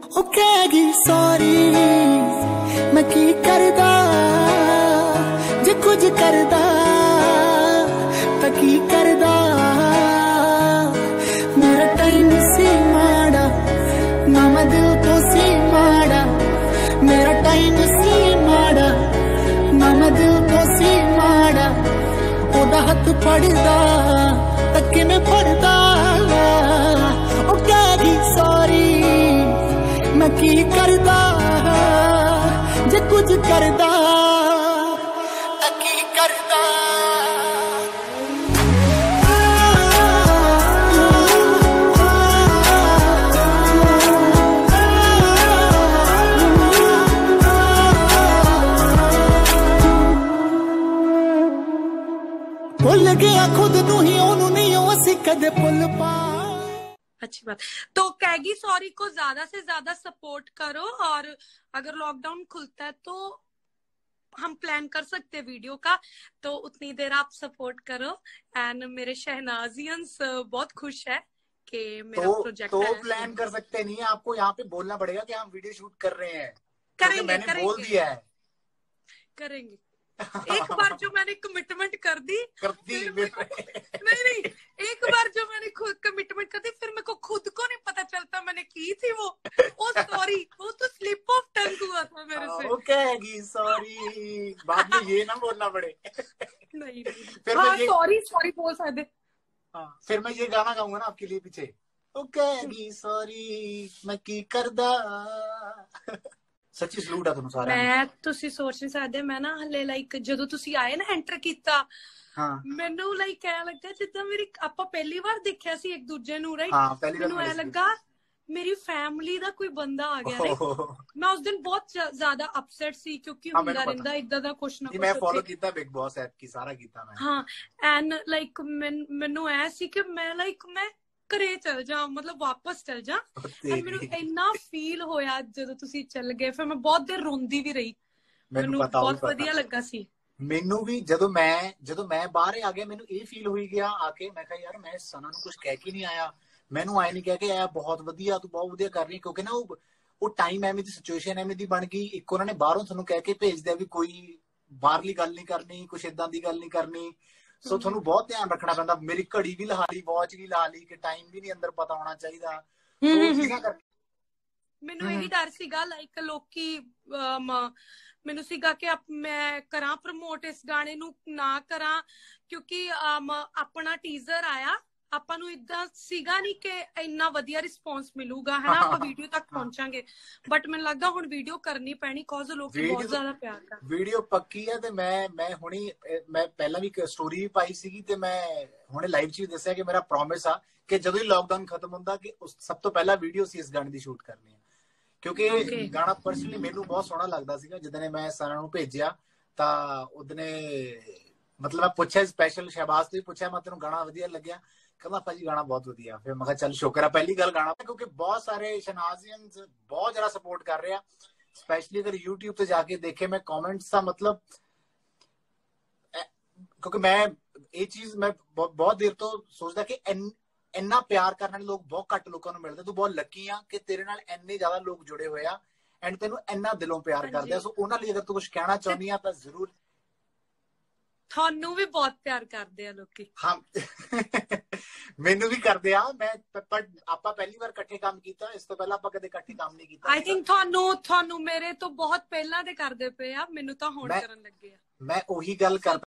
ਉਹ ਕਹੇਗੀ ਸੌਰੀ ਮੈਂ ਕੀ ਕਰਦਾ ਜੇ ਕੁਝ ਕਰਦਾ ਤਾਂ ਕੀ ਕਰਦਾ ਮੇਰਾ ਟਾਈਮ ਸੀ ਮਾੜਾ ਨਾ ਮੈਂ ਦਿਲ ਤੋਂ ਸੀ ਮਾੜਾ ਮੇਰਾ ਟਾਈਮ ਸੀ ਮਾੜਾ ਨਾ ਮੈਂ ਦਿਲ ਤੋਂ ਸੀ ਮਾੜਾ ਉਹਦਾ ਹੱਥ ਫੜਦਾ ਤਾਂ ਕਿਵੇਂ ਫੜਦਾ ਉਹ ਕਹੇਗੀ ਸੌਰੀ मैं की करदा जे कुछ करदा की करदा भुल गया खुद नू ही ओनू नहीं असीं कदे भुल पा। अच्छी बात। तो कैगी सॉरी को ज्यादा से ज्यादा सपोर्ट करो और अगर लॉकडाउन खुलता है तो हम प्लान कर सकते हैं वीडियो का, तो उतनी देर आप सपोर्ट करो। एंड मेरे शहनाजियंस बहुत खुश है कि मेरा प्रोजेक्ट तो प्लान कर सकते नहीं है, आपको यहाँ पे बोलना पड़ेगा कि हम वीडियो शूट कर रहे हैं। करेंगे, मैंने बोल दिया है करेंगे। एक बार जो मैंने कमिटमेंट कर दी नहीं एक बार जो मैंने खुद कमिटमेंट कर दी फिर मेरे को खुद को नहीं पता चलता मैंने की थी वो सॉरी वो तो स्लिप ऑफ टंग हुआ था मेरे से। ओके सॉरी बाद में ये ना बोलना पड़े। नहीं फिर हाँ, सॉरी बोल सकते। हाँ फिर मैं ये गाना गाऊंगा ना आपके लिए पीछे, ओके सॉरी मैं की करदा। सच्ची सलूट है तुहानू सारा। मैं तुसी सोच नहीं सकदे मैं ना हले लाइक जदों तुसी आए ना एंटर कीता ਮੈਨੂੰ ਲਾਈਕ ਐ ਲੱਗਾ ਜਿੱਦਾਂ ਮੇਰੀ ਆਪਾਂ ਪਹਿਲੀ ਵਾਰ ਦੇਖਿਆ ਸੀ ਇੱਕ ਦੂਜੇ ਨੂੰ ਰਾਈਟ। ਮੈਨੂੰ ਐ ਲੱਗਾ ਮੇਰੀ ਫੈਮਿਲੀ ਦਾ ਕੋਈ ਬੰਦਾ ਆ ਗਿਆ ਰਾਈਟ। ਮੈਂ ਉਸ ਦਿਨ ਬਹੁਤ ਜ਼ਿਆਦਾ ਅਪਸੈਟ ਸੀ ਕਿਉਂਕਿ ਹੁੰਦਾ ਰਹਿੰਦਾ ਇਦਾਂ ਦਾ ਕੁਛ ਨਾ ਕੁਛ। ਮੈਂ ਫੋਲੋ ਕੀਤਾ ਬਿਗ ਬੌਸ ਐਪ ਕੀ ਸਾਰਾ ਕੀਤਾ ਮੈਂ। ਹਾਂ ਐਂਡ ਲਾਈਕ ਮੈਨੂੰ ਐ ਸੀ ਕਿ ਮੈਂ ਲਾਈਕ ਮੈਂ ਘਰੇ ਚਲ ਜਾ ਮਤਲਬ ਵਾਪਸ ਚਲ ਜਾ। ਮੈਨੂੰ ਇੰਨਾ ਫੀਲ ਹੋਇਆ ਜਦੋਂ ਤੁਸੀਂ ਚੱਲ ਗਏ ਫਿਰ ਮੈਂ ਬਹੁਤ ਦੇਰ ਰੋਂਦੀ ਵੀ ਰਹੀ। ਮੈਨੂੰ ਬਹੁਤ ਵਧੀਆ ਲੱਗਾ ਸੀ। ਮੈਨੂੰ ਵੀ ਜਦੋਂ ਮੈਂ ਬਾਹਰ ਆ ਗਿਆ ਮੈਨੂੰ ਇਹ ਫੀਲ ਹੋਈ ਗਿਆ ਆ ਕੇ ਮੈਂ ਕਿਹਾ ਯਾਰ ਮੈਂ ਸਨਾ ਨੂੰ ਕੁਝ ਕਹਿ ਕੇ ਨਹੀਂ ਆਇਆ, ਮੈਨੂੰ ਆਏ ਨਹੀਂ ਕਹਿ ਕੇ ਆਇਆ ਬਹੁਤ ਵਧੀਆ ਤੂੰ ਬਹੁਤ ਵਧੀਆ ਕਰ ਰਹੀ ਕਿਉਂਕਿ ਨਾ ਉਹ ਟਾਈਮ ਐਵੇਂ ਦੀ ਸਿਚੁਏਸ਼ਨ ਐਵੇਂ ਦੀ ਬਣ ਗਈ। ਇੱਕ ਉਹਨਾਂ ਨੇ ਬਾਹਰੋਂ ਤੁਹਾਨੂੰ ਕਹਿ ਕੇ ਭੇਜ ਦਿਆ ਵੀ ਕੋਈ ਬਾਹਰਲੀ ਗੱਲ ਨਹੀਂ ਕਰਨੀ, ਕੁਛ ਏਦਾਂ ਦੀ ਗੱਲ ਨਹੀਂ ਕਰਨੀ। ਸੋ ਤੁਹਾਨੂੰ ਬਹੁਤ ਧਿਆਨ ਰੱਖਣਾ ਪੈਂਦਾ। ਮੇਰੀ ਘੜੀ ਵੀ ਲਾ ਲਈ, ਵਾਚ ਵੀ ਲਾ ਲਈ ਕਿ ਟਾਈਮ ਵੀ ਨਹੀਂ ਅੰਦਰ ਪਤਾ ਹੋਣਾ ਚਾਹੀਦਾ। ਮੈਨੂੰ ਇਹੀ ਡਰ ਸੀਗਾ ਲਾਈਕ ਲੋਕੀ ਮੈਨੂੰ ਸੀਗਾ ਕਿ ਮੈਂ ਕਰਾਂ ਪ੍ਰਮੋਟ ਇਸ ਗਾਣੇ ਨੂੰ ਨਾ ਕਰਾਂ ਕਿਉਂਕਿ ਆਪਣਾ ਟੀਜ਼ਰ ਆਇਆ ਆਪਾਂ ਨੂੰ ਇਦਾਂ ਸੀਗਾ ਨਹੀਂ ਕਿ ਇੰਨਾ ਵਧੀਆ ਰਿਸਪੌਂਸ ਮਿਲੂਗਾ ਹਨਾ ਆਪਾਂ ਵੀਡੀਓ ਤੱਕ ਪਹੁੰਚਾਂਗੇ। ਬਟ ਮੈਨੂੰ ਲੱਗਦਾ ਹੁਣ ਵੀਡੀਓ ਕਰਨੀ ਪੈਣੀ ਕਾਜ਼ ਲੋਕੀ ਬਹੁਤ ਜ਼ਿਆਦਾ ਪਿਆਰ ਕਰਦੇ। ਵੀਡੀਓ ਪੱਕੀ ਹੈ ਤੇ ਮੈਂ ਹੁਣੀ ਮੈਂ ਪਹਿਲਾਂ ਵੀ ਸਟੋਰੀ ਵੀ ਪਾਈ ਸੀਗੀ ਤੇ ਮੈਂ ਹੁਣੇ ਲਾਈਵ 'ਚ ਵੀ ਦੱਸਿਆ ਕਿ ਮੇਰਾ ਪ੍ਰੋਮਿਸ ਆ ਕਿ ਜਦੋਂ ਹੀ ਲੋਕਡਾਊਨ ਖਤਮ ਹੁੰਦਾ ਕਿ ਸਭ ਤੋਂ ਪਹਿਲਾਂ ਵੀਡੀਓ ਸੀ ਇਸ ਗਾਣੇ ਦੀ ਸ਼ੂਟ ਕਰਨੀ ਹੈ ਕਿਉਂਕਿ ਗਾਣਾ ਪਰਸਨਲੀ ਮੈਨੂੰ ਬਹੁਤ ਸੋਹਣਾ ਲੱਗਦਾ ਸੀਗਾ। ਜਦੋਂ ਨੇ ਮੈਂ ਸਨਾ ਨੂੰ ਭੇਜਿਆ ਤਾਂ ਉਹਨੇ ਮਤਲਬ ਮੈਂ ਪੁੱਛਿਆ ਸਪੈਸ਼ਲ ਸ਼ਹਿਬਾਜ਼ ਤੋਂ ਹੀ ਪੁੱਛਿਆ ਮੈਂ ਤੈਨੂੰ ਗਾਣਾ ਵਧੀਆ ਲੱਗਿਆ ਕਹਿੰਦਾ ਭਾਜੀ ਗਾਣਾ ਬਹੁਤ ਵਧੀਆ। ਫਿਰ ਮੈਂ ਕਿਹਾ ਚੱਲ ਸ਼ੁਕਰ ਹੈ ਪਹਿਲੀ ਗੱਲ ਗਾਣਾ ਕਿਉਂਕਿ ਬਹੁਤ ਸਾਰੇ ਸ਼ਨਾਜ਼ੀਅਨਸ ਬਹੁਤ ਜ਼ਿਆਦਾ ਸਪੋਰਟ ਕਰ ਰਹੇ ਆ। ਸਪੈਸ਼ਲੀ ਅਗਰ YouTube ਤੇ ਜਾ ਕੇ ਦੇਖੇ ਮੈਂ ਕਮੈਂਟਸ ਦਾ ਮਤਲਬ ਕਿਉਂਕਿ ਮੈਂ ਇਹ ਚੀਜ਼ ਮੈਂ ਬਹੁਤ ਦੇਰ ਤੋਂ ਸੋਚਦਾ ਕਿ ਇੰਨਾ ਪਿਆਰ ਕਰਨ ਵਾਲੇ ਲੋਕ ਬਹੁਤ ਘੱਟ ਲੋਕਾਂ ਨੂੰ ਮਿਲਦੇ। ਤੂੰ ਬਹੁਤ ਲੱਕੀ ਆ ਕਿ ਤੇਰੇ ਨਾਲ ਇੰਨੇ ਜ਼ਿਆਦਾ ਲੋਕ ਜੁੜੇ ਹੋਏ ਆ ਐਂਡ ਤੈਨੂੰ ਇੰਨਾ ਦਿਲੋਂ ਪਿਆਰ ਕਰਦੇ ਆ। ਸੋ ਉਹਨਾਂ ਲਈ ਅਗਰ ਤੂੰ ਕੁਝ ਕਹਿਣਾ ਚਾਹੁੰਦੀ ਆ ਤਾਂ ਜ਼ਰੂਰ। ਤੁਹਾਨੂੰ ਵੀ ਬਹੁਤ ਪਿਆਰ ਕਰਦੇ ਆ ਲੋਕੀ। ਹਾਂ ਮੈਨੂੰ ਵੀ ਕਰਦੇ ਆ। ਮੈਂ ਆਪਾਂ ਪਹਿਲੀ ਵਾਰ ਇਕੱਠੇ ਕੰਮ ਕੀਤਾ, ਇਸ ਤੋਂ ਪਹਿਲਾਂ ਆਪਾਂ ਕਦੇ ਇਕੱਠੇ ਕੰਮ ਨਹੀਂ ਕੀਤਾ। ਆਈ ਥਿੰਕ ਤੁਹਾਨੂੰ ਮੇਰੇ ਤੋਂ ਬਹੁਤ ਪਹਿਲਾਂ ਦੇ ਕਰਦੇ ਪਏ ਆ, ਮੈਨੂੰ ਤਾਂ ਹੁਣ ਕਰਨ ਲੱਗੇ ਆ। ਮੈਂ ਉਹੀ ਗੱਲ ਕਰ